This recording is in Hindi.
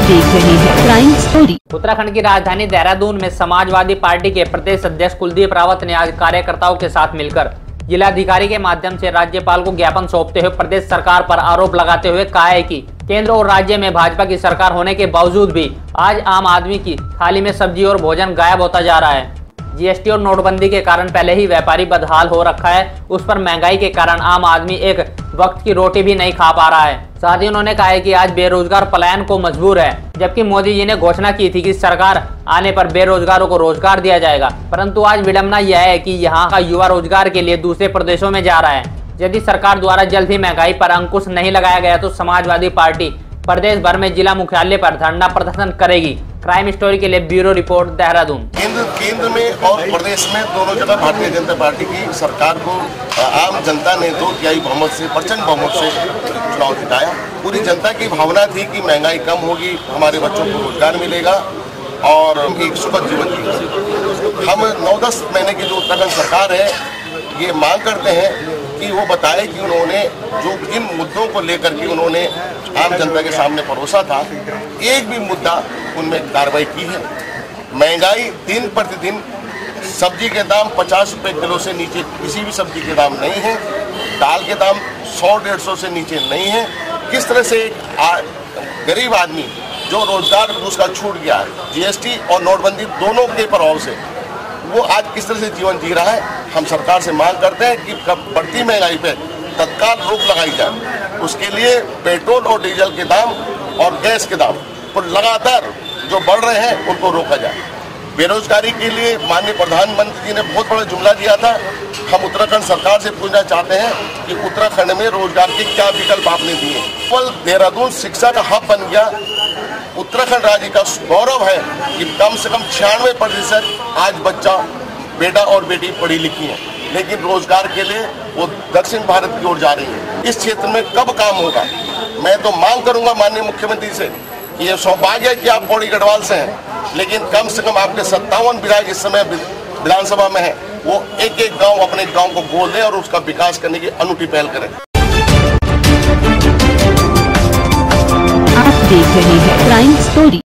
देख रहे हैं क्राइम स्टोरी। उत्तराखंड की राजधानी देहरादून में समाजवादी पार्टी के प्रदेश अध्यक्ष कुलदीप रावत ने आज कार्यकर्ताओं के साथ मिलकर जिलाधिकारी के माध्यम से राज्यपाल को ज्ञापन सौंपते हुए प्रदेश सरकार पर आरोप लगाते हुए कहा है कि केंद्र और राज्य में भाजपा की सरकार होने के बावजूद भी आज आम आदमी की थाली में सब्जी और भोजन गायब होता जा रहा है। जीएसटी और नोटबंदी के कारण पहले ही व्यापारी बदहाल हो रखा है, उस पर महंगाई के कारण आम आदमी एक वक्त की रोटी भी नहीं खा पा रहा है। साथ ही उन्होंने कहा है कि आज बेरोजगार पलायन को मजबूर है, जबकि मोदी जी ने घोषणा की थी कि सरकार आने पर बेरोजगारों को रोजगार दिया जाएगा, परंतु आज विडंबना यह है कि यहाँ का युवा रोजगार के लिए दूसरे प्रदेशों में जा रहा है। यदि सरकार द्वारा जल्द ही महंगाई पर अंकुश नहीं लगाया गया तो समाजवादी पार्टी प्रदेश भर में जिला मुख्यालय पर धरना प्रदर्शन करेगी। क्राइम स्टोरी के लिए ब्यूरो रिपोर्ट देहरादून। केंद्र में और प्रदेश में दोनों जगह भारतीय जनता पार्टी की सरकार को आम जनता ने 2/3 बहुमत से, प्रचंड बहुमत से चुनाव जिताया। पूरी जनता की भावना थी कि महंगाई कम होगी, हमारे बच्चों को रोजगार मिलेगा और एक सुखद जीवन जीएंगे। हम 9-10 महीने की जो उत्तराखंड सरकार है ये मांग करते हैं कि वो बताए कि उन्होंने जो जिन मुद्दों को लेकर के उन्होंने आम जनता के सामने परोसा था, एक भी मुद्दा उनमें कार्रवाई की है। महंगाई दिन प्रतिदिन, सब्जी के दाम 50 रुपये किलो से नीचे किसी भी सब्जी के दाम नहीं है, दाल के दाम 100-150 से नीचे नहीं है। किस तरह से एक गरीब आदमी जो रोजगार उसका छूट गया है जीएसटी और नोटबंदी दोनों के प्रभाव से, वो आज किस तरह से जीवन जी रहा है। हम सरकार से मांग करते हैं कि बढ़ती महंगाई पे तत्काल रोक लगाई जाए। उसके लिए पेट्रोल और डीजल के दाम और गैस के दाम पर लगातार जो बढ़ रहे हैं उनको रोका जाए। बेरोजगारी के लिए माननीय प्रधानमंत्री जी ने बहुत बड़ा जुमला दिया था। हम उत्तराखंड सरकार से पूछना चाहते हैं कि उत्तराखंड में रोजगार के क्या विकल्प आपने दिए। केवल देहरादून शिक्षा का हब बन गया। उत्तराखंड राज्य का गौरव है कि कम से कम 96% आज बच्चा, बेटा और बेटी पढ़ी लिखी है, लेकिन रोजगार के लिए वो दक्षिण भारत की ओर जा रही है। इस क्षेत्र में कब काम होगा? मैं तो मांग करूंगा माननीय मुख्यमंत्री से कि ये सौभाग्य है कि आप पौड़ी गढ़वाल से हैं, लेकिन कम से कम आपके 57 विधायक इस समय विधानसभा में हैं, वो एक गांव अपने गांव को गोद दें और उसका विकास करने की अनूठी पहल करें। आप देख रहे हैं क्राइम स्टोरी।